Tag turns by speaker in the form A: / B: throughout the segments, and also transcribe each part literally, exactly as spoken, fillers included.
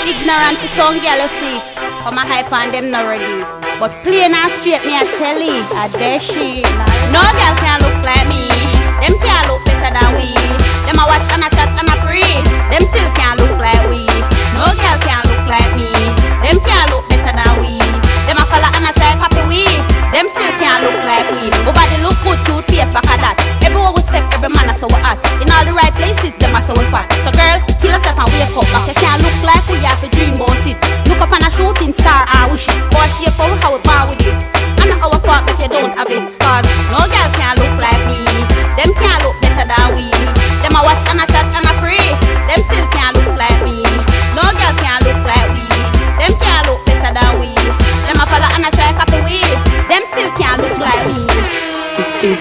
A: ignorant to some girl you see. Come a hype on them not ready. But plain and straight me a tell you, a there she. No girl can look like me. Them can't look better than we. Them a watch and a chat and a pray. Them still can't look like we. No girl can look like me. Them can't look better than we. Them a follow and a try copy we. Them still can't look like we. Our body look good, toothpaste back at that. Everywhere we step, every man a so we hot. In all the right places, them a so we fat. So girl, kill yourself and wake up. Back you can't look like we have to dream about it. Look up on a shooting star and wish it. Boy shape how how we bar with it. And not our fault but you don't have it. Cause no girl can look like me. Them can't look better than we. Them a watch and a chat and a pray. Them still can't look like me. No girl can't look like we. Them can't look better than we. Them a follow and a try copy we. Them still can't look like me.
B: It's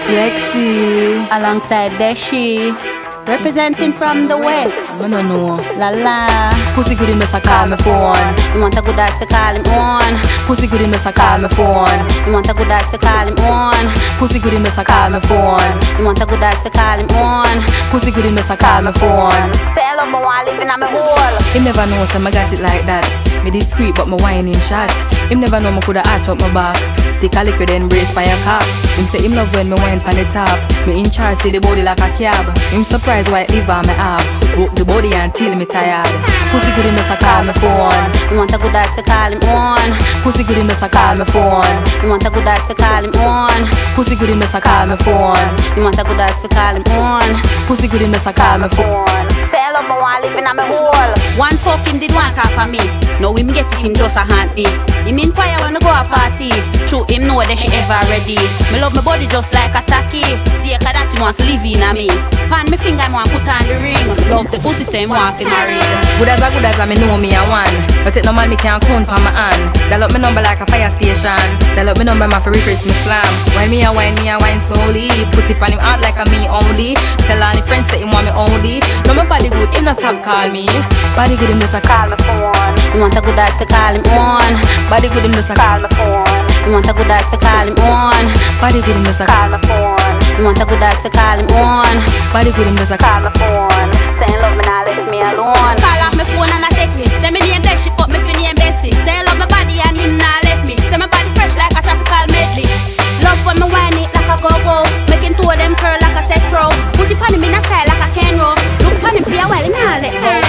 B: Lexi
A: alongside Deshi, representing from the west.
B: I don't know.
A: La la.
B: Pussy good in mess I call my phone.
A: You want a good ass to call him on.
B: Pussy good in mess I call my phone.
A: You want a good ass to call him on.
B: Pussy good in mess I call my phone.
A: You want a good ass to call him on.
B: Pussy good in mess I call my phone.
A: Say hello, my one living on my wall.
B: Him never know so I got it like that. Me discreet but my whining shot. Him never know me coulda arch up my back. Take a liquor then brace by a cock. Him say him love when me wine pan the top. Me in charge see the body like a cab. Him surprised why it live on me ab. Broke the body until me tired. Pussy good in mess I call my phone.
A: You want a good ass to call him on.
B: Pussy good in mess I call my phone.
A: You want a good ass to call him on.
B: Pussy good in mess I call my phone.
A: You want a good ass to call him on.
B: Pussy good in mess I call my phone.
A: Say hello, my one living on my wall. One fuck him did one half of me. Now him get it, him just a hand me. Him inquire when we go a party. True him know that she ever ready. Me love my body just like a stocky. See a that him want to live in a me. Pan me finger him want put on the ring. Love the pussy so him want to marry.
B: Good as a good as a me know me a one. But it no man me can't count for my hand. Dial up me number like a fire station. Dial up me number my for request me slam. When me a wine, me a wine slowly. Put it on him out like a me only. Tell all the friends say him want me only. No my body good, him no stop call me. Body good him just a call me phone.
A: You want a good ass to call him on.
B: Body good him just a call me phone.
A: You want a good ass to call him on.
B: Body good him just a call me phone.
A: You want a good ass to call him on.
B: Body good him just a call me phone.
A: Saying love me now leave me alone. Call off my phone and I text me. Say me name Beshi but me fi name Bessie. Say love my body and him now left me. Say my body fresh like a tropical medley. Love when me whine it like a go-go. Making two of them curl like a sex row. Put it on him in a style like a Ken roll. Look for him for a while, him now let go.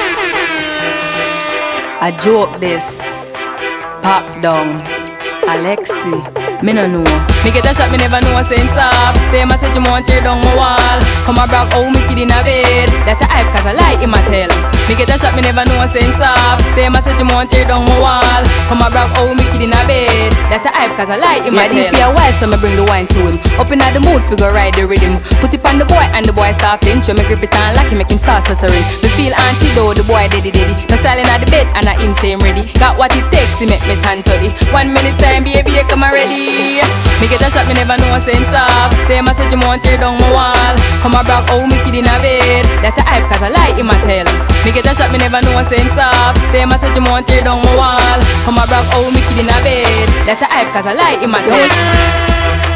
B: I joke this. Pop down. Alexi. Me no know. Me get a shot, me never know same stop. Same I said you want tear down my wall. Come a brag how me kid in a bed. That a hype cause I like him a tell. Me get a shot, me never know same stop. Same I said you want tear down my wall. Come a brag how me kid in a bed. That a hype cause I like him a tell. Yeah, this for a while so me bring the wine to him. Up in the mood figure ride the rhythm. Put it on the boy and the boy start flinch. So me grip it and lock him make him start stuttering. Me feel antidote the boy daddy daddy. No styling at the bed and I him say him ready. Got what it takes to make me tan toddy. One minute time baby you come ready. Me get a shot, me never know same stop. Same I said you want tear down my wall. Come a brag how me kid in a bed. That a hype cause I like him a tell. Me get a shot, me never know same stop. Same I said you want tear down my wall. Come a brag how me kid in a bed. That a hype cause I like him a tell.